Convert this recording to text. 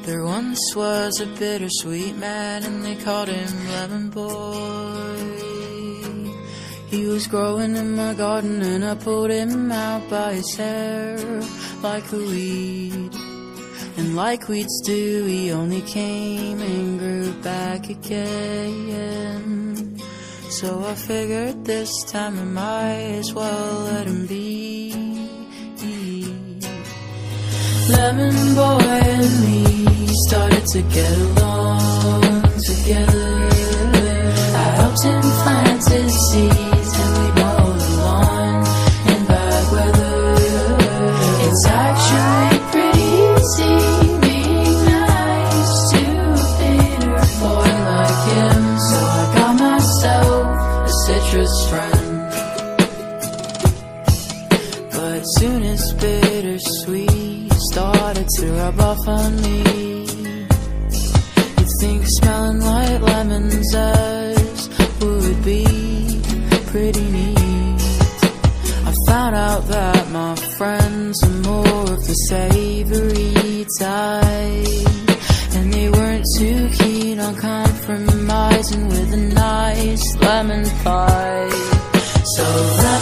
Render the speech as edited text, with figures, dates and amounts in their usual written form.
There once was a bittersweet man, and they called him Lemon Boy. He was growing in my garden, and I pulled him out by his hair like a weed. And like weeds do, he only came and grew back again. So I figured this time I might as well let him be. Lemon Boy and me started to get along together. I helped him plant his seeds, and we mowed the lawn in bad weather. It's actually pretty easy being nice to a bitter boy like him. So I got myself a citrus friend. But soon as bittersweet started to rub off on me, you'd think smelling like lemon zest would be pretty neat. I found out that my friends are more of the savory type, and they weren't too keen on compromising with a nice lemon pie. So